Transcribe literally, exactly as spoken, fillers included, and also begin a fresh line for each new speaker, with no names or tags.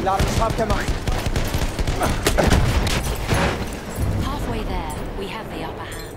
Ladungshab gemacht.
Halfway there, we have the upper hand.